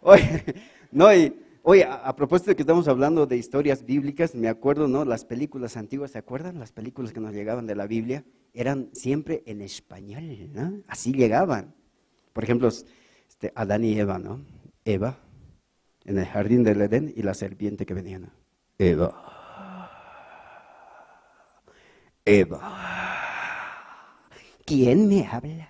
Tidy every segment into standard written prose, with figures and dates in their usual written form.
Oye, no, oye, a propósito de que estamos hablando de historias bíblicas, me acuerdo, ¿no? Las películas antiguas, ¿se acuerdan? Las películas que nos llegaban de la Biblia eran siempre en español, ¿no? Así llegaban. Por ejemplo, Adán y Eva, ¿no? Eva, en el jardín del Edén, y la serpiente que venía, ¿no? Eva, Eva, ¿quién me habla?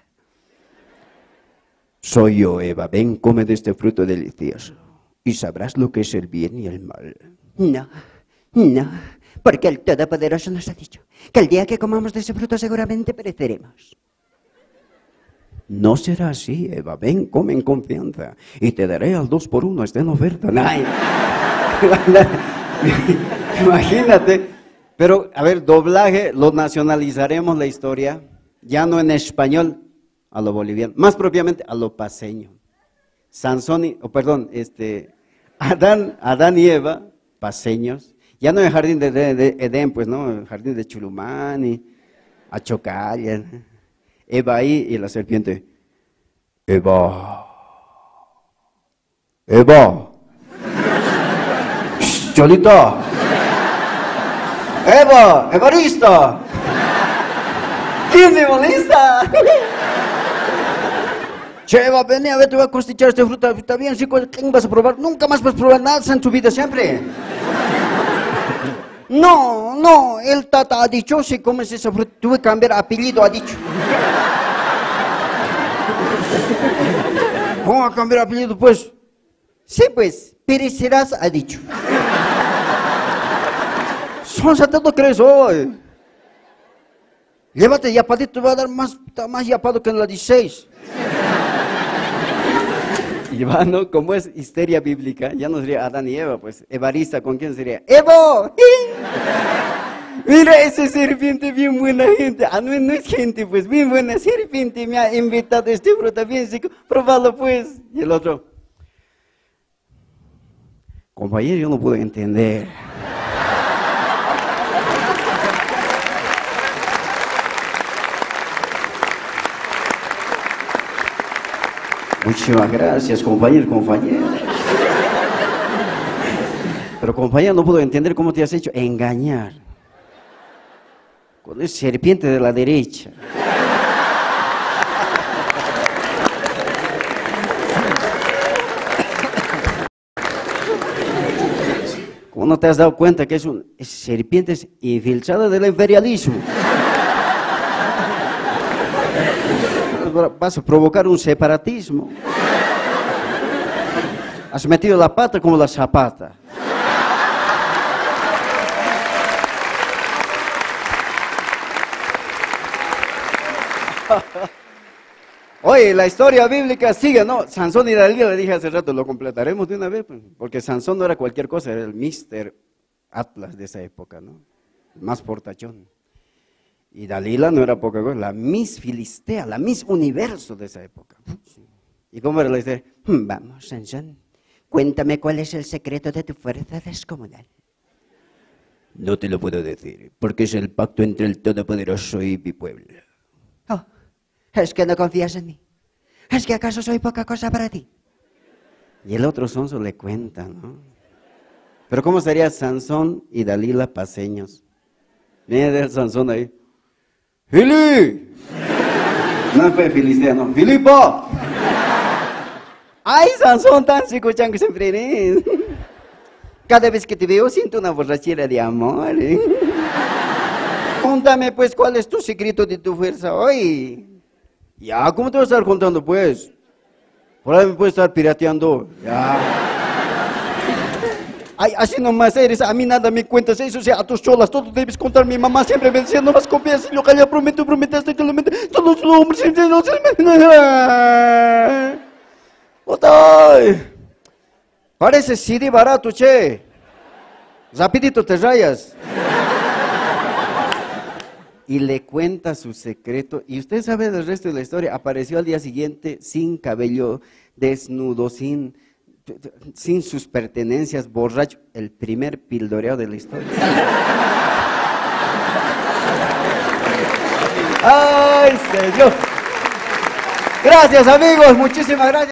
Soy yo, Eva, ven, come de este fruto delicioso y sabrás lo que es el bien y el mal. No, no, porque el Todopoderoso nos ha dicho que el día que comamos de ese fruto seguramente pereceremos. No será así, Eva, ven, come en confianza y te daré al 2x1, está en oferta. Ay. Imagínate, pero a ver, doblaje, lo nacionalizaremos la historia, ya no en español, a lo boliviano, más propiamente a lo paseño. Adán y Eva, paseños, ya no en el jardín de Edén, pues no, en el jardín de Chulumani, Achocalla, Eva ahí y la serpiente, Eva, Cholito, Eva, Evaristo, ¿quién me molesta? Che, Eva, ven a ver, te voy a cosechar esta fruta, está bien, sí, ¿quién vas a probar? Nunca más vas a probar nada en tu vida, siempre. No, el tata ha dicho, si comes esa fruta, tuve que cambiar apellido, ha dicho. ¿Cómo a cambiar apellido, pues? Sí, pues, perecerás, ha dicho. Son satado crees hoy. Llévate yapadito, te va a dar más yapado que en la 16. Y va, ¿no? Como es histeria bíblica, ya no sería Adán y Eva, pues, Evarista, ¿con quién sería? ¡Evo! Mira, esa serpiente bien buena gente. Ah, no es gente, pues, bien buena serpiente, me ha invitado este fruta bien seco, probalo, pues. Y el otro, compañero, yo no puedo entender. Muchísimas gracias, compañero. Pero compañero, no puedo entender cómo te has hecho engañar. Con esa serpiente de la derecha. ¿Cómo no te has dado cuenta que es serpiente infiltrada del imperialismo? Vas a provocar un separatismo. Has metido la pata como la zapata. Oye, la historia bíblica sigue, ¿no? Sansón y Dalila, le dije hace rato, lo completaremos de una vez, pues, porque Sansón no era cualquier cosa, era el Mr. Atlas de esa época, ¿no? Más fortachón. Y Dalila no era poca cosa, la Miss Filistea, la Miss Universo de esa época. ¿Y cómo era la historia? Vamos, Sansón, cuéntame cuál es el secreto de tu fuerza descomunal. No te lo puedo decir, porque es el pacto entre el Todopoderoso y mi pueblo. Oh, ¿es que no confías en mí? ¿Es que acaso soy poca cosa para ti? Y el otro sonso le cuenta, ¿no? Pero ¿cómo sería Sansón y Dalila paseños? Viene el Sansón ahí. ¡Fili! No fue Filistea, no. ¡Filipo! ¡Ay, Sansón, tan chico que siempre eres! Cada vez que te veo siento una borrachera de amor. Cuéntame, pues, ¿cuál es tu secreto de tu fuerza hoy? Ya, ¿cómo te vas a estar contando, pues? Por ahí me puedes estar pirateando. Ya. Ay, así nomás eres, a mí nada me cuentas, eso sea, a tus cholas, todo debes contar. Mi mamá siempre me decía, no más copias, y lo que ya prometiste, te lo metes, todos los hombres, no se me... Parece CD barato, che. Rapidito te rayas. Y le cuenta su secreto, y usted sabe del resto de la historia, apareció al día siguiente sin cabello, desnudo, sin sus pertenencias, borracho, el primer pildoreo de la historia. ¡Ay, señor! Gracias, amigos, muchísimas gracias.